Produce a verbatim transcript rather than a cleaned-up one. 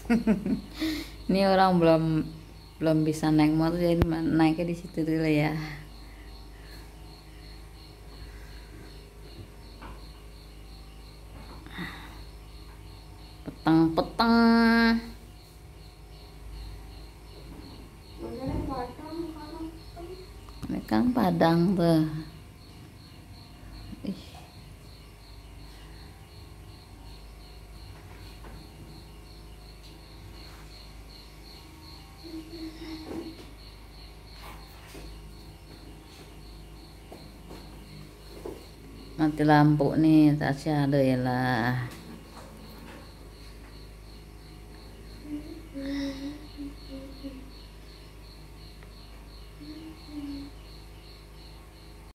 Ini orang belum belum bisa naik motor jadi naiknya di situ dulu ya. Petang-petang. Ini kan Padang tuh. Ih. Mati lampu nih, Tasya ada ya lah.